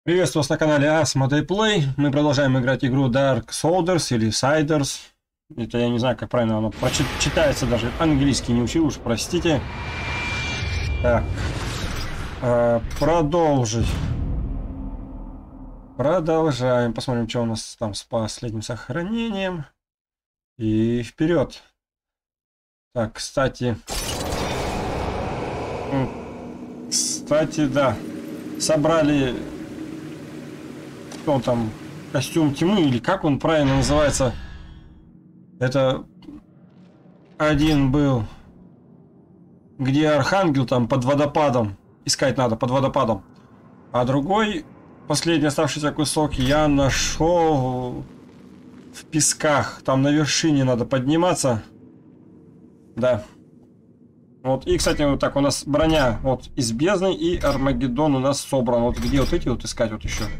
Приветствую вас на канале Asmodee Play. Мы продолжаем играть игру Dark Soldiers или Siders. Это я не знаю, как правильно оно читается, даже английский не учил, уж простите. Так. Продолжить. Продолжаем. Посмотрим, что у нас там с последним сохранением. И вперед. Так, кстати, да. Собрали... Что он там? Костюм тьмы, или как он правильно называется? Это один был, где Архангел там под водопадом. Искать надо под водопадом. А другой, последний оставшийся кусок, я нашел в песках. Там на вершине надо подниматься. Да. Вот, и, кстати, вот так у нас броня вот из бездны и Армагеддон у нас собран. Вот где вот эти вот искать вот еще?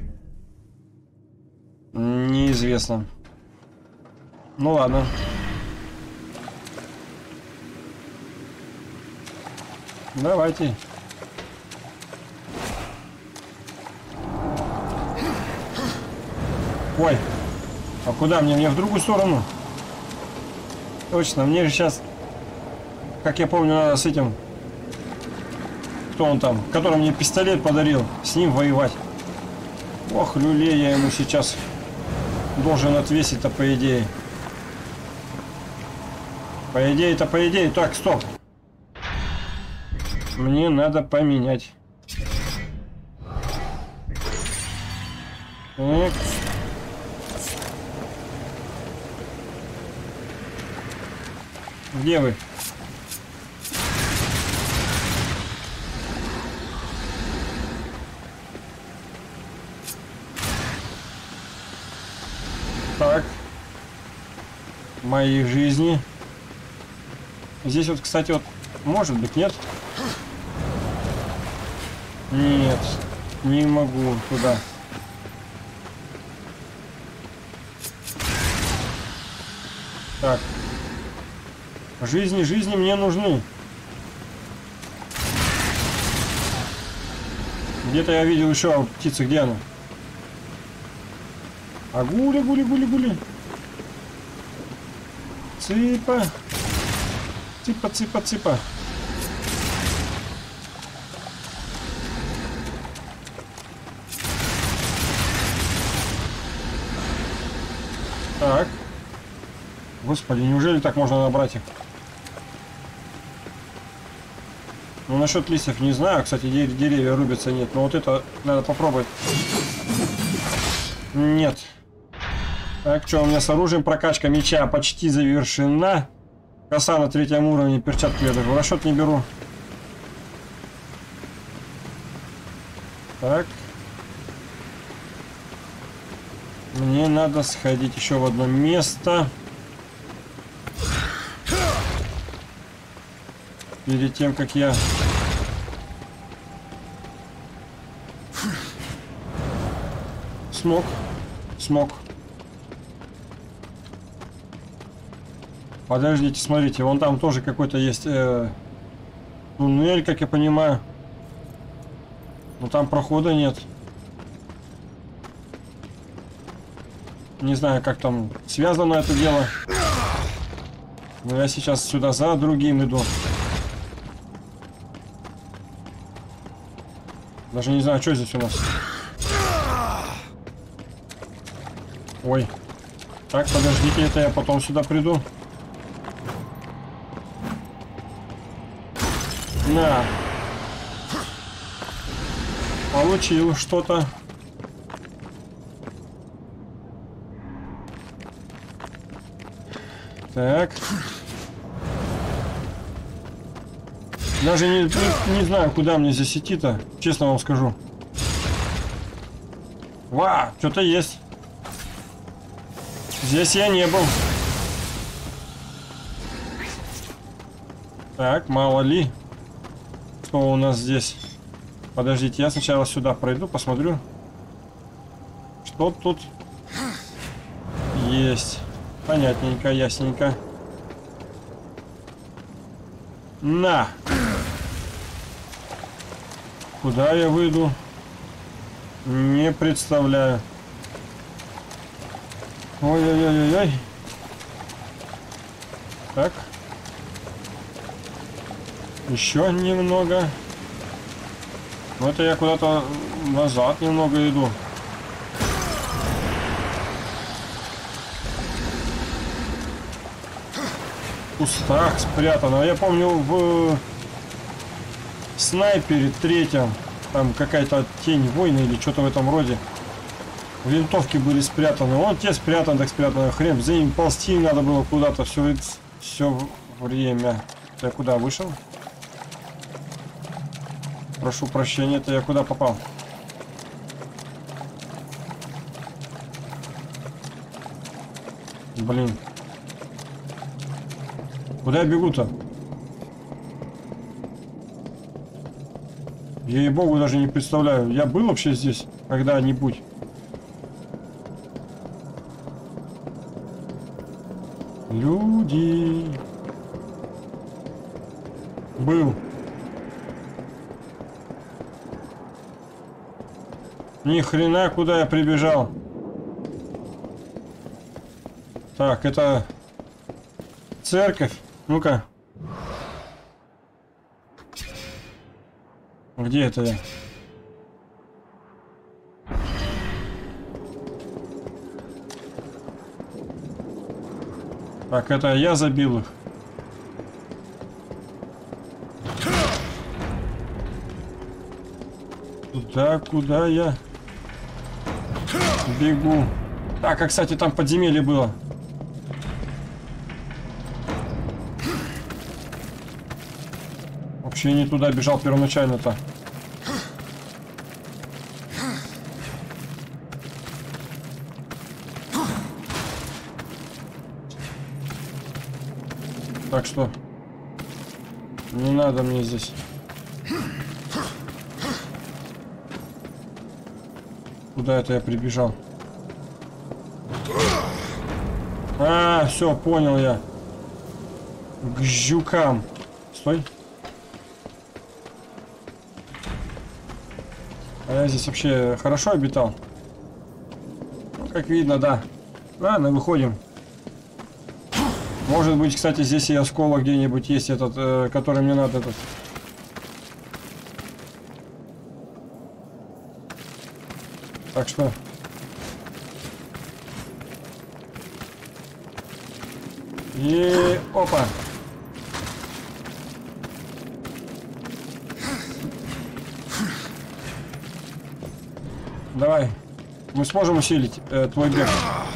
Неизвестно. Ну ладно. Давайте. Ой. А куда мне? Мне в другую сторону? Точно, мне же сейчас... Как я помню, надо с этим... Кто он там? Который мне пистолет подарил. С ним воевать. Ох, люлей я ему сейчас должен отвесить-то, по идее. По идее-то, по идее. Так, стоп. Мне надо поменять. Так. Где вы? Так. Моей жизни. Здесь вот, кстати, вот, может быть, нет? Нет, не могу туда. Так. Жизни мне нужны. Где-то я видел еще птицы, где она? А гули. Цыпа. Цыпа. Так. Господи, неужели так можно набрать их? Ну, насчет листьев не знаю. Кстати, деревья рубятся, нет. Но вот это надо попробовать. Нет. Так, что у меня с оружием? Прокачка меча почти завершена. Коса на 3-м уровне, перчатки я даже в расчет не беру. Так. Мне надо сходить еще в одно место. Перед тем, как я... Смог. Подождите, смотрите, вон там тоже какой-то есть туннель, как я понимаю. Но там прохода нет. Не знаю, как там связано это дело. Но я сейчас сюда за другим иду. Даже не знаю, что здесь у нас. Ой. Так, подождите, это я потом сюда приду. На. Получил что-то. Так. Даже не знаю, куда мне здесь идти-то. Честно вам скажу. Ва, что-то есть. Здесь я не был. Так, мало ли. Что у нас здесь? Подождите, я сначала сюда пройду, посмотрю. Что тут есть? Понятненько, ясненько. На! Куда я выйду? Не представляю. Ой-ой-ой-ой-ой. Так. Еще немного. Ну это я куда-то назад немного иду. В кустах спрятано. Я помню в снайпере третьем там какая-то тень войны или что-то в этом роде. Винтовки были спрятаны. Вон те спрятаны, так спрятаны. Хрен, за ним ползти надо было куда-то все время. Я куда вышел? Прошу прощения, это я куда попал? Блин. Куда я бегу-то? Я, ей-богу, даже не представляю. Я был вообще здесь когда-нибудь? Люди. Был. Ни хрена, куда я прибежал. Так, это церковь. Ну-ка. Где это я? Так, это я забил их. Туда, куда я бегу? Так, а, кстати, там подземелье было. Вообще не туда бежал первоначально-то. Так что не надо мне здесь. Куда это я прибежал? А, все, понял я. К жукам. Стой. А я здесь вообще хорошо обитал? Ну, как видно, да. Ладно, выходим. Может быть, кстати, здесь и осколок где-нибудь есть этот, который мне надо этот. Так что... И... Опа! Давай. Мы сможем усилить твой бег.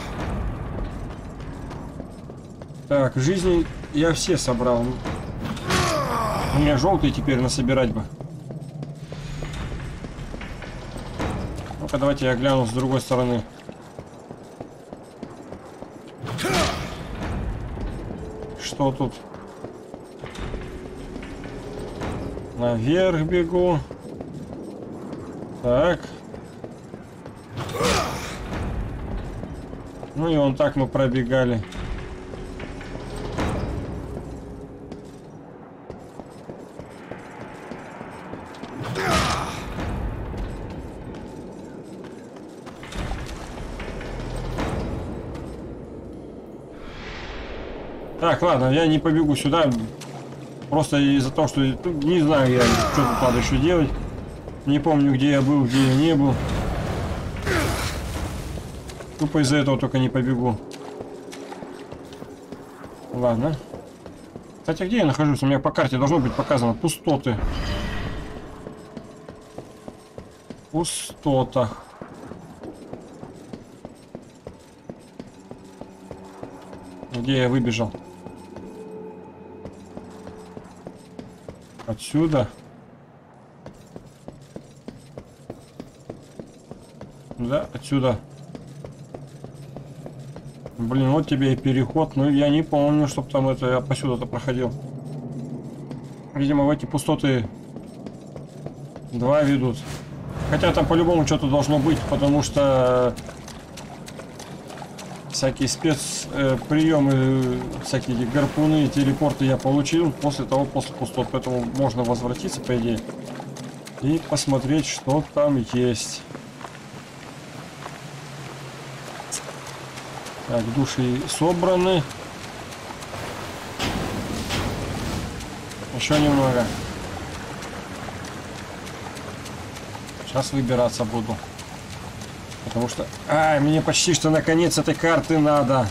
Так, жизни я все собрал. Мне желтые теперь насобирать бы. Ну-ка, давайте я гляну с другой стороны. Что тут? Наверх бегу. Так. Ну и вон так мы пробегали. Так, ладно, я не побегу сюда. Просто из-за того, что не знаю я, что тут надо еще делать. Не помню, где я был, где я не был. Тупо из-за этого только не побегу. Ладно. Кстати, где я нахожусь? У меня по карте должно быть показано пустоты. Пустотах. Где я выбежал? Отсюда. Да, отсюда. Блин, вот тебе и переход. Но я не помню, чтоб там это я посюда-то проходил. Видимо, в эти пустоты два ведут. Хотя там по-любому что-то должно быть, потому что всякие спецприемы, всякие гарпуны, телепорты я получил после пустот. Поэтому можно возвратиться, по идее, и посмотреть, что там есть. Так, души собраны. Еще немного. Сейчас выбираться буду. Потому что... мне почти что на конец этой карты надо.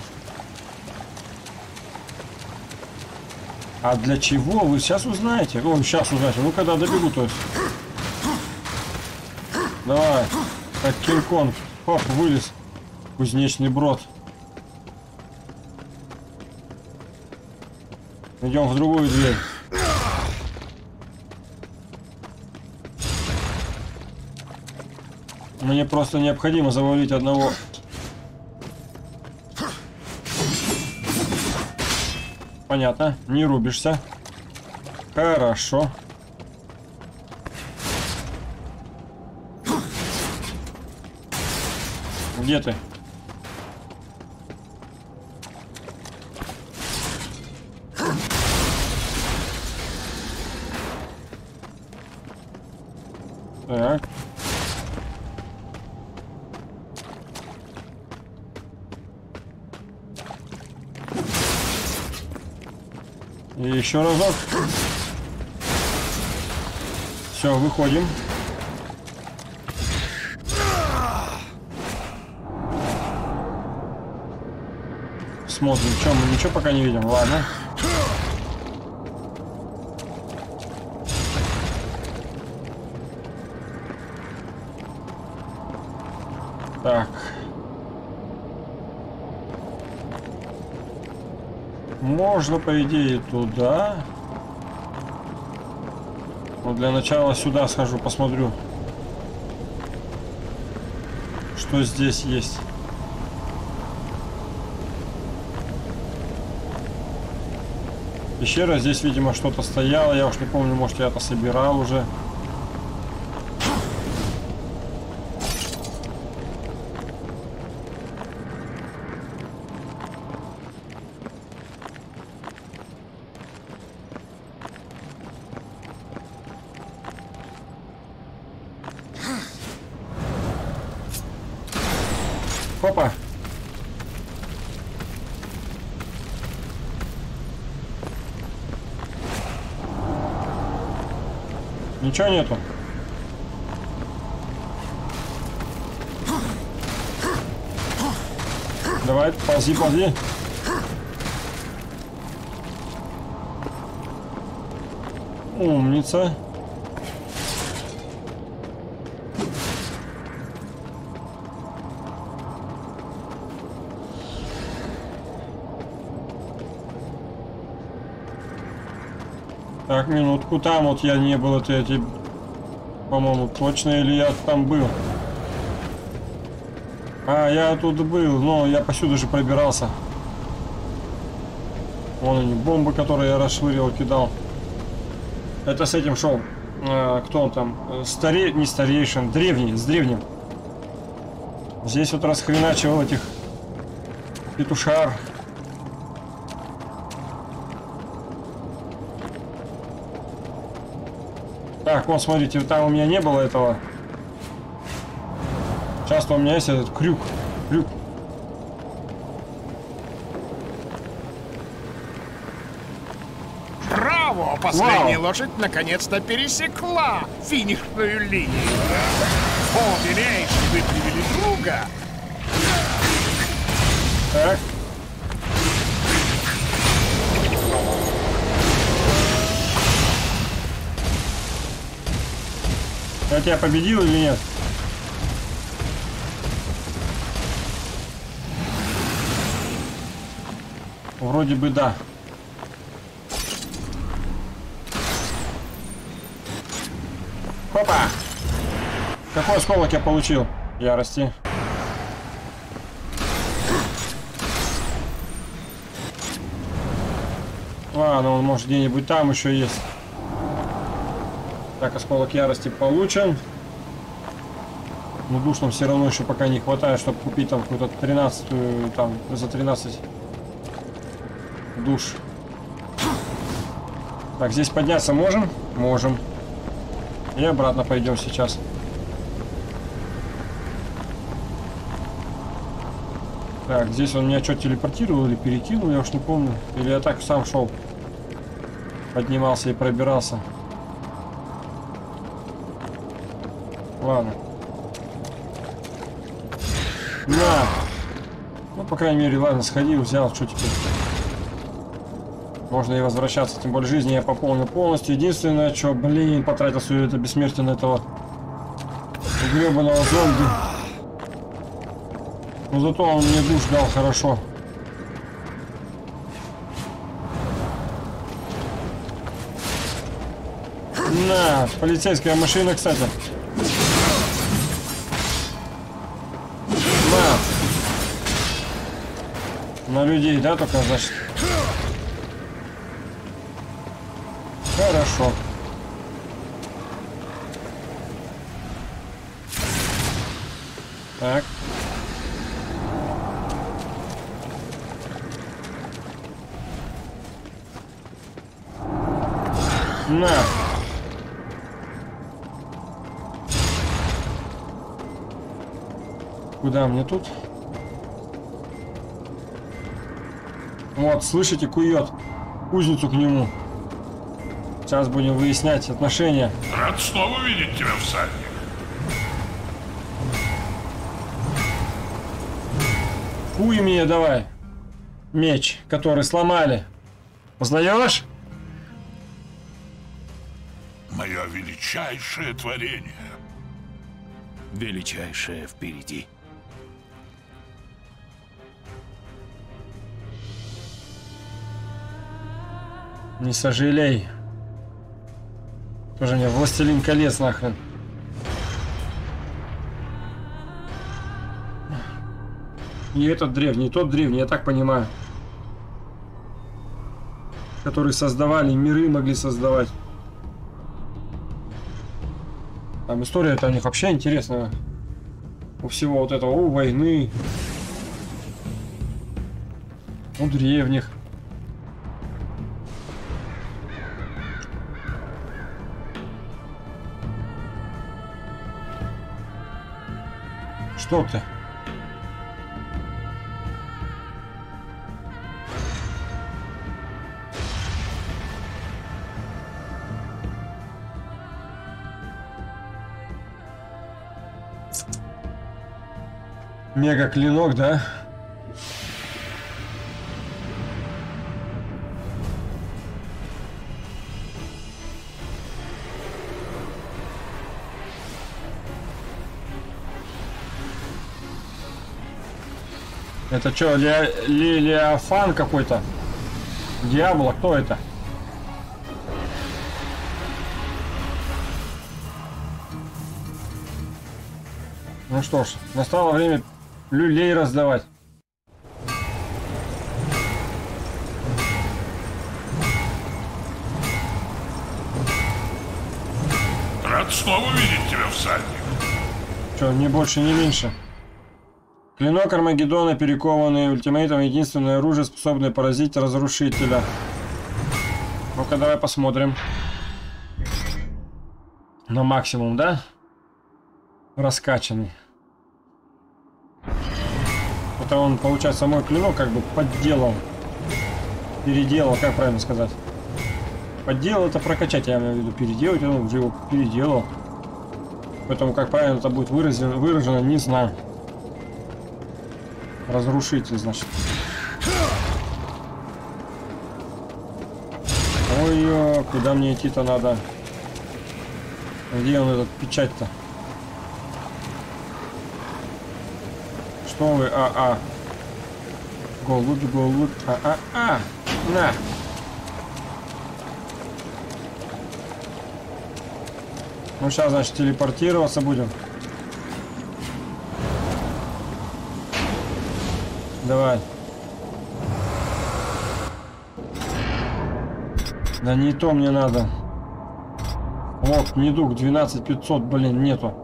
А для чего? Вы сейчас узнаете. О, сейчас узнаете. Ну, когда добегу, то есть. Давай. Как Кинг-Конг. Хоп, вылез. Кузнечный брод. Идем в другую дверь. Мне просто необходимо завалить одного. Понятно, не рубишься. Хорошо. Где ты? Так. И еще разок. Все, выходим. Смотрим, что мы ничего пока не видим. Ладно. Так. Можно, по идее, туда. Но для начала сюда схожу, посмотрю, что здесь есть. Пещера, здесь, видимо, что-то стояло. Я уж не помню, может, я это собирал уже. Опа! Ничего нету. Давай, ползи, ползи. Умница. Так, минутку, там вот я не был, это эти, по-моему, точно, или я там был? А, я тут был, но я посюда же пробирался. Вон они, бомбы, которые я расшвыривал, кидал. Это с этим шел. Кто он там? Не старейшин, древний, с древним. Здесь вот расхреначивал этих петушар. Так, вон, смотрите, там у меня не было этого. Часто у меня есть этот крюк. Крюк. Браво! Последняя лошадь наконец-то пересекла финишную линию. О, милейший, вы привели друга. Так. Я тебя победил или нет? Вроде бы да. Хопа! Какой осколок я получил? Ярости. Ладно, он может где-нибудь там еще есть. Так, осколок ярости получен. Но душ нам все равно еще пока не хватает, чтобы купить там какую-то 13-ю, там, за 13 душ. Так, здесь подняться можем? Можем. И обратно пойдем сейчас. Так, здесь он меня что, телепортировал или перекинул, я уж не помню. Или я так сам шел. Поднимался и пробирался. Ладно. На! Ну, по крайней мере, ладно, сходил, взял, что теперь. Можно и возвращаться, тем более жизни я пополнил полностью. Единственное, что, блин, потратил все это бессмертие на этого гребаного зомби. Но зато он мне душ дал хорошо. На, полицейская машина, кстати. На людей, да, только, значит? Хорошо. Так. На. Куда мне тут? Вот, слышите, кует кузницу к нему. Сейчас будем выяснять отношения. Рад снова видеть тебя, всадник. Куй мне давай. Меч, который сломали. Узнаешь? Мое величайшее творение. Величайшее впереди. Не сожалей. Тоже мне Властелин колец нахрен. И этот древний, и тот древний, я так понимаю. Которые создавали, миры могли создавать. Там история-то у них вообще интересная. У всего вот этого, у войны. У древних. Что ты? Мега клинок, да? Это что, Левиафан какой-то? Диабло, кто это? Ну что ж, настало время люлей раздавать. Рад снова видеть тебя, всадник. Что, ни больше, ни меньше. Клинок Армагеддона, перекованный ультимейтом, единственное оружие, способное поразить разрушителя. Ну-ка, давай посмотрим. На максимум, да? Раскачанный. Это он, получается, мой клинок как бы подделал. Переделал, как правильно сказать. Подделал это прокачать, я имею в виду. Переделать, он уже его переделал. Поэтому, как правильно это будет выражено, не знаю. Разрушитель, значит. Ой, куда мне идти-то надо? Где он, этот печать-то? Что вы, голубь, на! Ну, сейчас, значит, телепортироваться будем. Давай. Да не то мне надо. Вот, недуг 12500, блин, нету.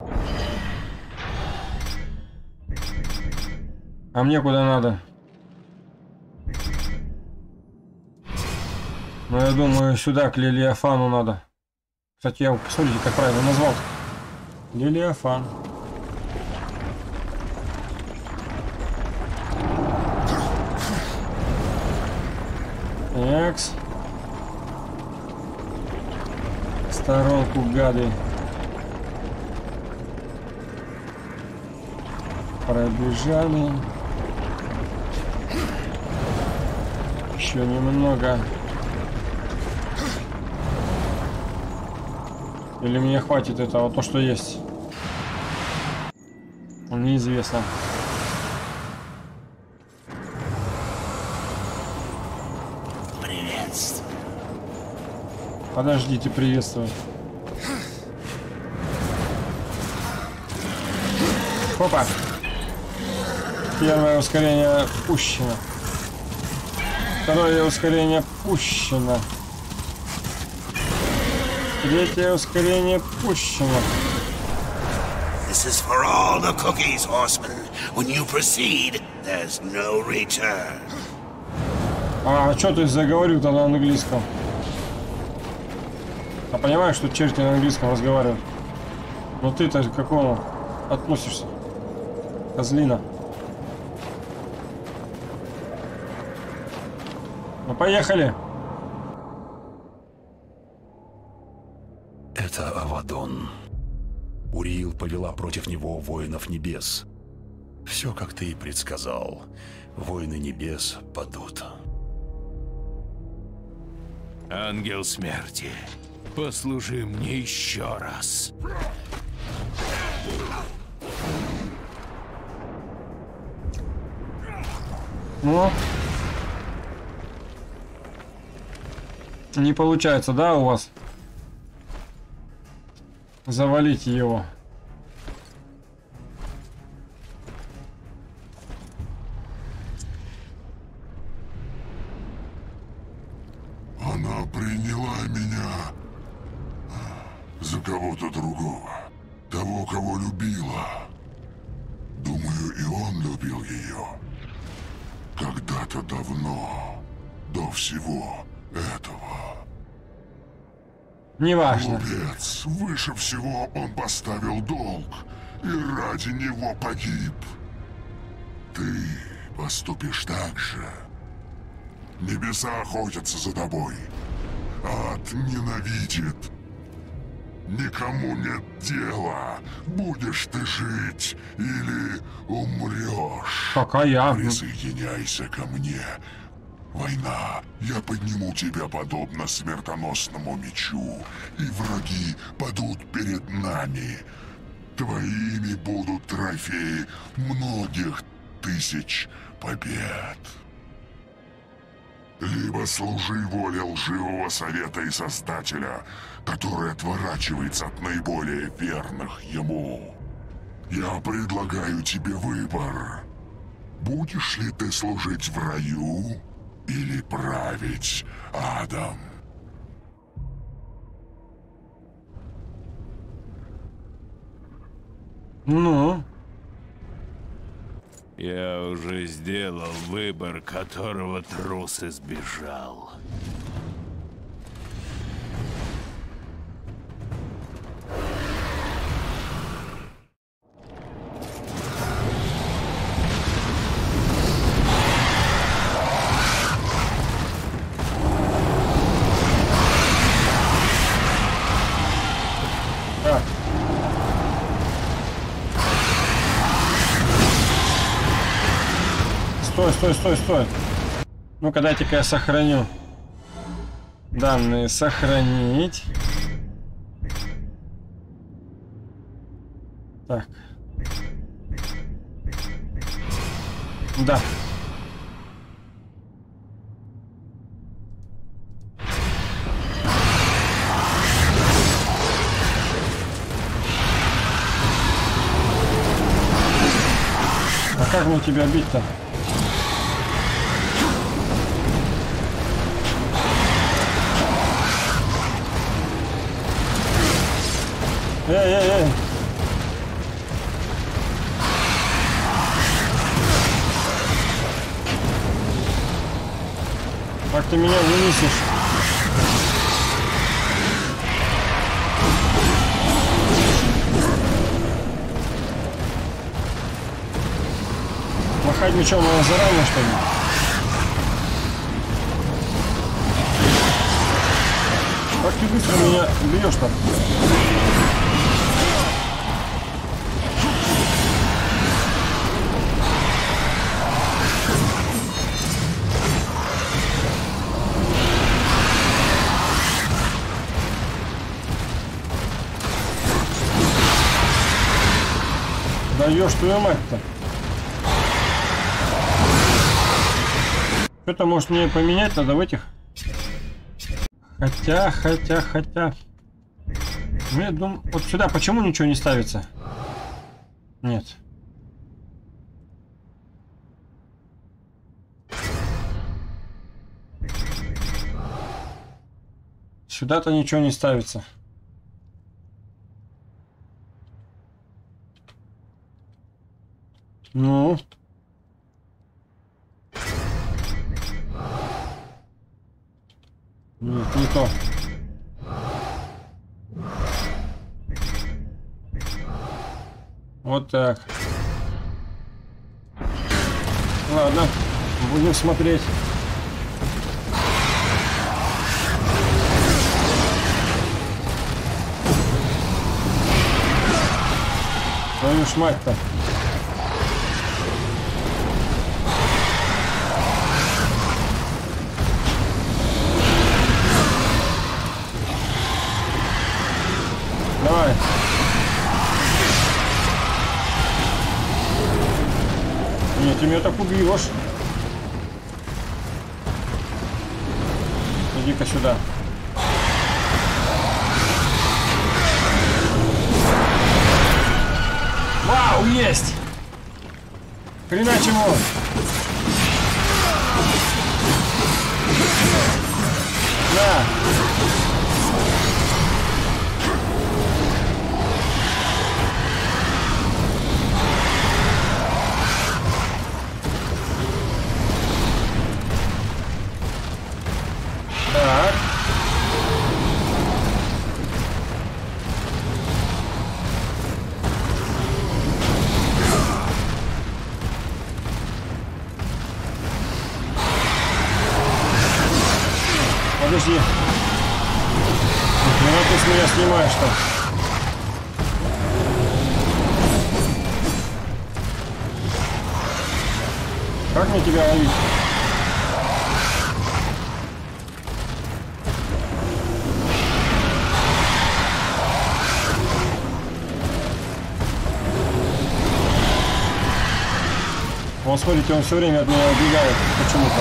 А мне куда надо? Ну, я думаю, сюда, к Левиафану надо. Кстати, я, посмотрите, как правильно назвал. Такс. В сторонку, гады. Пробежали. Еще немного. Или мне хватит этого, то, что есть? Неизвестно. Приветствую. Подождите, приветствую. Опа. Первое ускорение пущено. Второе ускорение пущено. Третье ускорение пущено. This is for all the cookies, horseman. When you proceed, there's no return. А что ты заговорил-то на английском? А понимаешь, что черти на английском разговаривают? Но ты-то к какому относишься? Козлина. Ну поехали. Это Авадон. Уриил повела против него воинов небес. Все, как ты и предсказал. Воины небес падут. Ангел смерти, послужи мне еще раз. Ну. Не получается, да, у вас? Завалить его. Она приняла меня за кого-то другого. Того, кого любила. Думаю, и он любил ее. Когда-то давно, до всего этого. Неважно. Глупец, выше всего он поставил долг, и ради него погиб. Ты поступишь так же. Небеса охотятся за тобой. Ад ненавидит. Никому нет дела, будешь ты жить или умрешь. Пока я. Присоединяйся ко мне. Война, я подниму тебя подобно смертоносному мечу, и враги падут перед нами. Твоими будут трофеи многих тысяч побед. Либо служи воле лживого совета и Создателя, который отворачивается от наиболее верных ему. Я предлагаю тебе выбор. Будешь ли ты служить в раю или править адом? Ну? Я уже сделал выбор, которого трус избежал. Стой. Ну-ка, дайте-ка я сохраню. Данные сохранить. Так. Да. А как мне тебя бить-то? Эй! Как ты меня вынесешь? Махать мечом надо заранее, что ли? ты быстро меня бьешь-то? Даешь твою мать-то. Что-то может мне поменять надо в этих. Хотя. Ну, я думаю, вот сюда почему ничего не ставится? Нет. Сюда-то ничего не ставится. Ну. Нет, не то. Вот так. Ладно, будем смотреть. Твою ж мать-то. Давай. Нет, ты меня так убьешь. Иди-ка сюда. Вау, есть! Хреначим он! На! Так. Подожди. Ну ты с меня снимаешь-то. Как мне тебя ловить? Вот смотрите, он все время от меня убегает почему-то.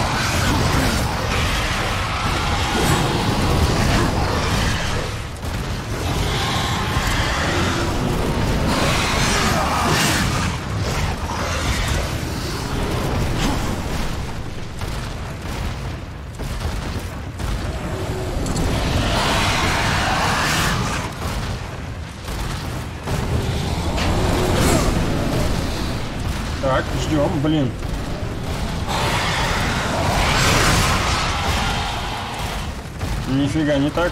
Так, ждем, блин. Нифига не так.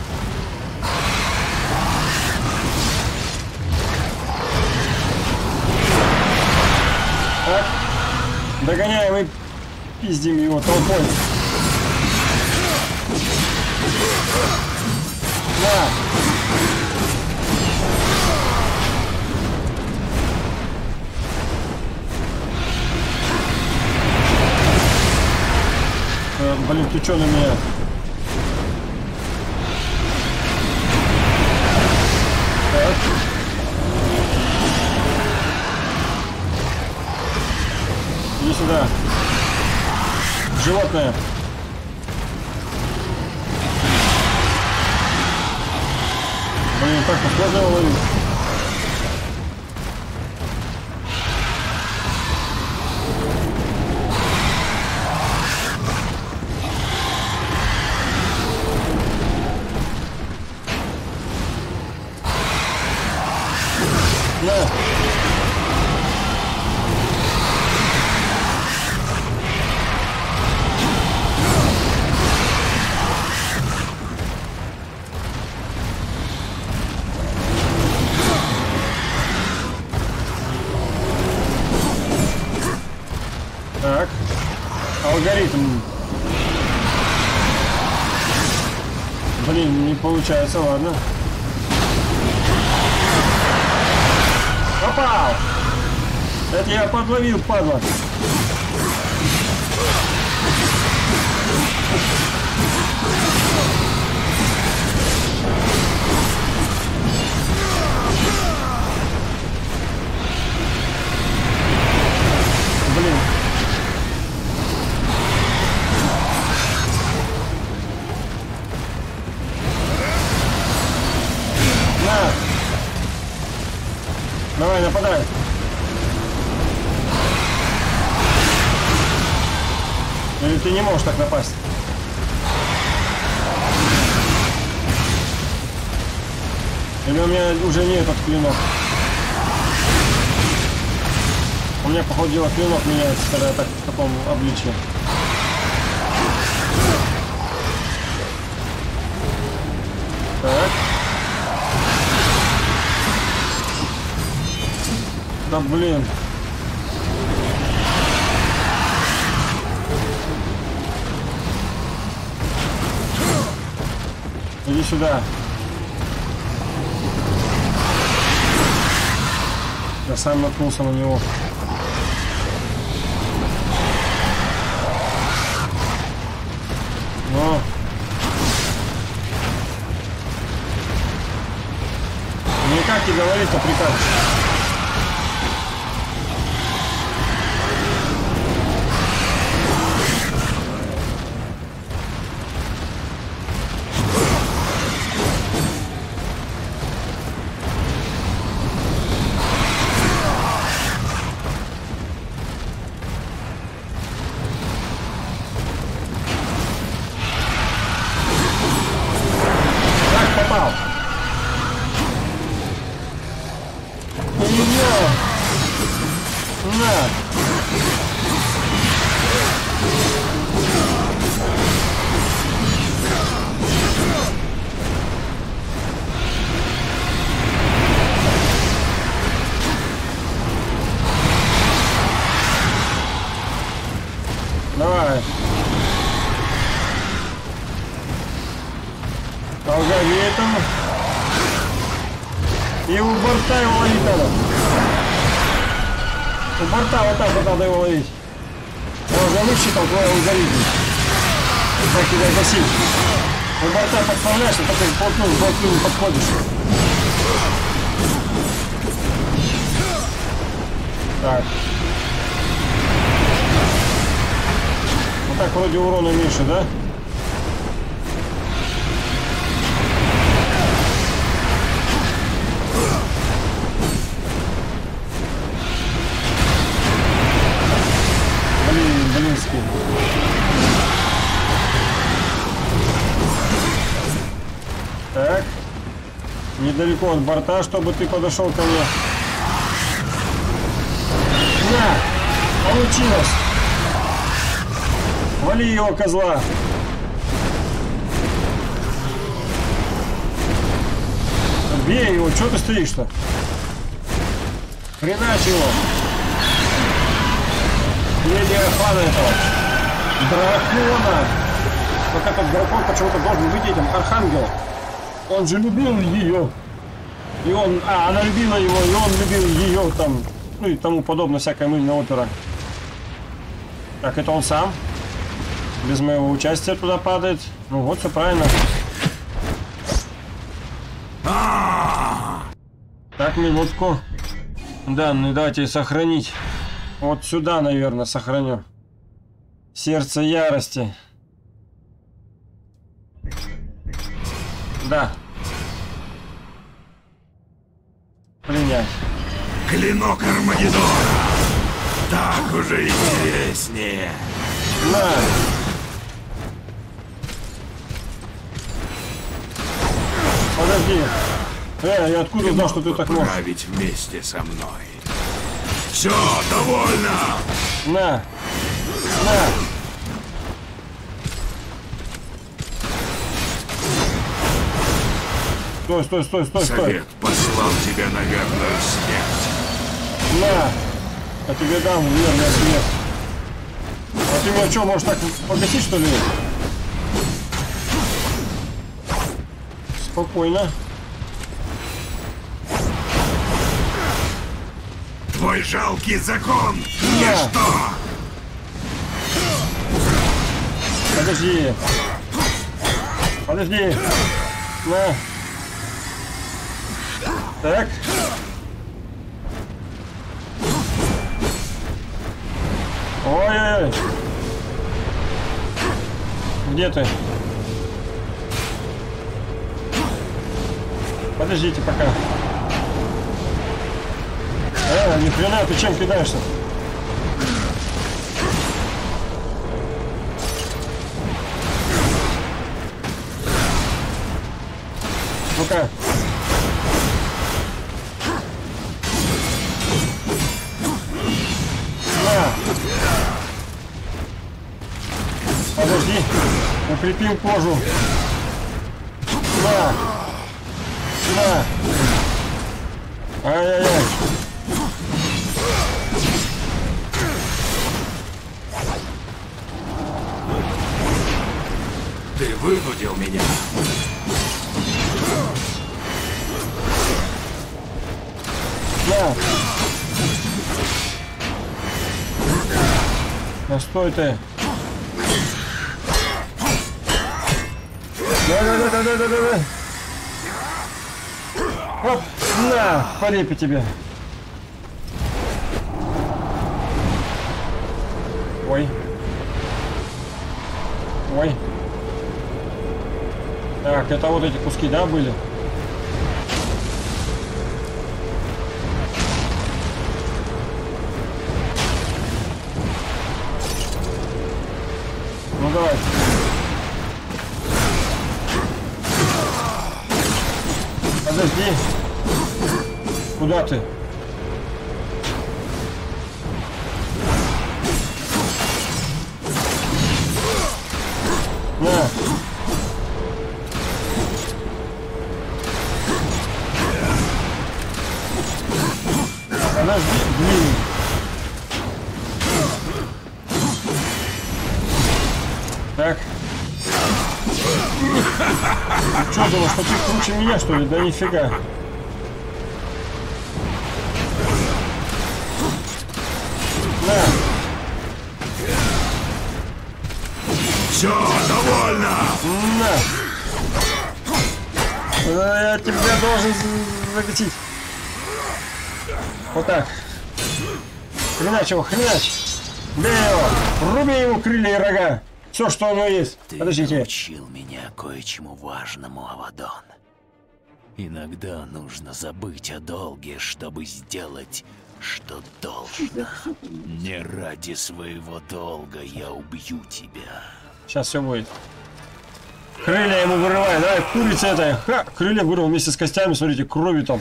Так, догоняем и пиздим его толпой. На. Блин, ты чё на меня? Так. Иди сюда. Животное. Блин, так сложно его ловить. Так, алгоритм. Блин, не получается, ладно. Попал! Это я подловил, падла. Блин. На! Давай, нападай! Или ты не можешь так напасть? Или у меня уже не этот клинок? У меня, походу, дело клинок меняется, когда я так в таком обличии. Так. Да блин. Иди сюда. Я сам наткнулся на него. Но. Никак не говорить, а приказ. Давай. Алгоритм. И у борта его ловить надо. У борта вот так вот надо его ловить. Я уже высчитал твой алгоритм. Как тебя гасить. У борта подставляешь, а потом вплотную не подходишь. Так. Вот так вроде урона меньше, да? Блинский. Так. Недалеко от борта, чтобы ты подошел ко мне. На! Получилось! Вали его, козла! Бей его, что ты стоишь-то? Хреначь его! Леди охрана этого дракона! Вот этот дракон почему-то должен быть этим архангелом. Он же любил ее. И он... она любила его, и он любил ее там. Ну и тому подобное, всякая мыльная опера. Так, это он сам. Без моего участия туда падает. Ну вот, все правильно. Так, минутку. Данные давайте сохранить. Вот сюда, наверное, сохраню. Сердце ярости. Да. Принять. Клинок Армагеддона. Так уже интереснее. На. Подожди. Я откуда знал, что ты так можешь? Править вместе со мной. Все, довольно. На. На. Стой, стой, стой, стой, стой. Совет послал тебя на верную смерть. На. Я тебе дам верную смерть. А ты меня что, можешь так погасить, что ли? Спокойно. Твой жалкий закон! Ничто! Подожди. Подожди. На. Так. Ой-ой-ой. Где ты? Подождите пока. Ни хрена, ты чем кидаешься? Ну-ка. На. Подожди. Укрепим кожу. На. На. Ай-яй-яй. Ты вынудил меня. На. Да стой ты. Да. Оп, на, по репе тебе. Ой. Ой. Так, это вот эти куски, да, были? Ну давай. Подожди. Куда ты? На. Подожди, блин. Так. Что, думал, что ты круче меня, что ли? Да нифига. На. Все, довольно! На. Я тебя должен закатить. Вот так. Хренач его, хренач. Бей его. Руби ему крылья и рога. Все, что оно есть. Ты Подождите. научил меня кое-чему важному, Авадон. Иногда нужно забыть о долге, чтобы сделать, что должно. Не ради своего долга я убью тебя. Сейчас все будет. Крылья ему вырывай. Давай, курица эта. Ха! Крылья вырвал вместе с костями. Смотрите, крови там.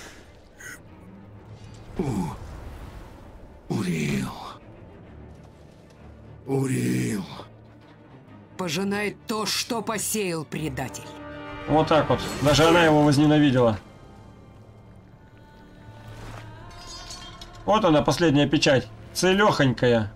Уриил. Пожинает то, что посеял предатель. Вот так вот. Даже она его возненавидела. Вот она, последняя печать. Целехонькая.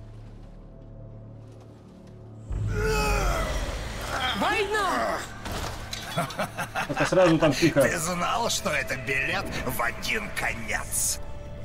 Война! Это сразу там тихо. Ты знал, что это билет в один конец?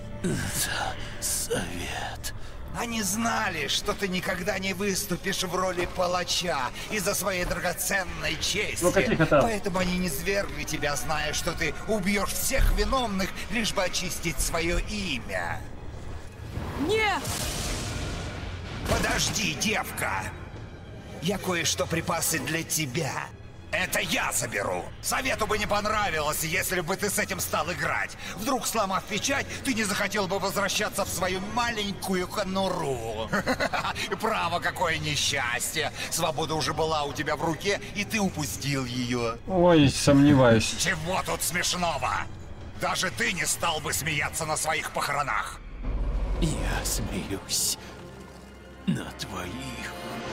Совет. Они знали, что ты никогда не выступишь в роли палача из-за своей драгоценной чести. Ну каких это? Поэтому они не свергли тебя, зная, что ты убьешь всех виновных, лишь бы очистить свое имя. Нет! Подожди, девка. Я кое-что припасы для тебя. Это я заберу. Совету бы не понравилось, если бы ты с этим стал играть. Вдруг, сломав печать, ты не захотел бы возвращаться в свою маленькую конуру. Право, какое несчастье. Свобода уже была у тебя в руке, и ты упустил ее. Ой, сомневаюсь. Чего тут смешного? Даже ты не стал бы смеяться на своих похоронах. Я смеюсь на твоих.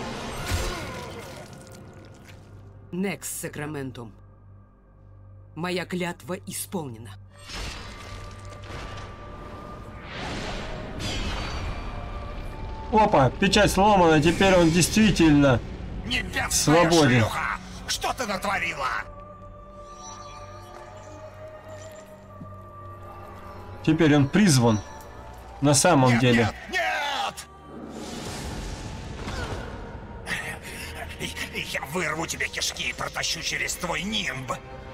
Некс Сакраментум. Моя клятва исполнена. Опа, печать сломана, теперь он действительно Небесная свободен. шлюха! Что ты натворила? Теперь он призван. На самом деле. Нет! Я вырву тебе кишки и протащу через твой нимб.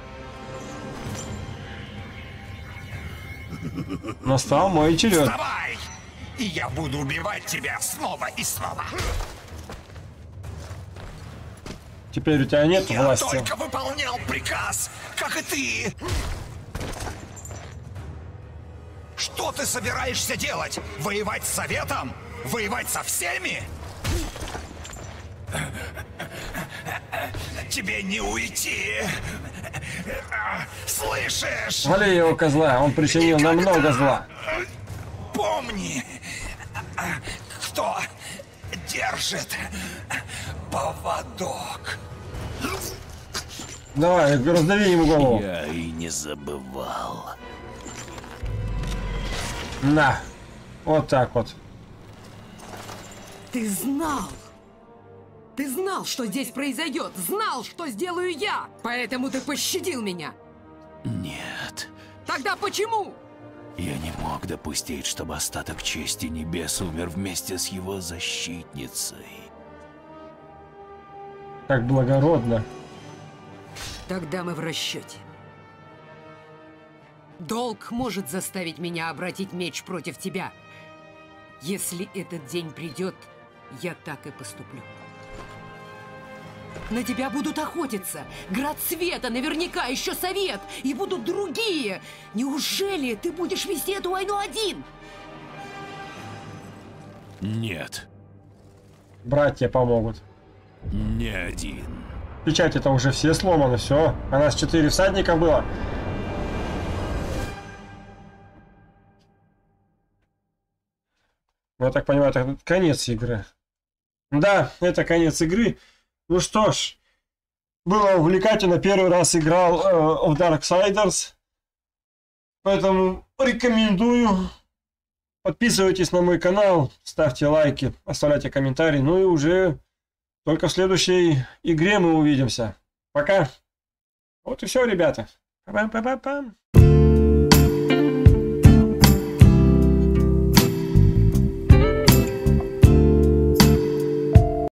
Настал мой черед. Вставай! И я буду убивать тебя снова и снова. Теперь у тебя нет Я власти. только выполнял приказ, как и ты. Что ты собираешься делать? Воевать с Советом? Воевать со всеми? Тебе не уйти. Слышишь? Вали его, козла, он причинил нам много зла. Помни, кто держит поводок. Давай, раздави ему голову. Я и не забывал. На. Вот так вот. Ты знал! Ты знал, что здесь произойдет! Знал, что сделаю я! Поэтому ты пощадил меня! Нет. Тогда почему? Я не мог допустить, чтобы остаток чести небес умер вместе с его защитницей. Как благородно. Тогда мы в расчете. Долг может заставить меня обратить меч против тебя. Если этот день придет, я так и поступлю. На тебя будут охотиться. Град Света, наверняка еще Совет. И будут другие. Неужели ты будешь вести эту войну один? Нет. Братья помогут. Не один. Печать это уже все сломаны, все. А нас 4 всадника было. Ну, я так понимаю, это конец игры. Да, это конец игры. Ну что ж, было увлекательно. Первый раз играл в Darksiders. Поэтому рекомендую. Подписывайтесь на мой канал, ставьте лайки, оставляйте комментарии. Ну и уже только в следующей игре мы увидимся. Пока. Вот и все, ребята. Па-пам-па-пам-пам.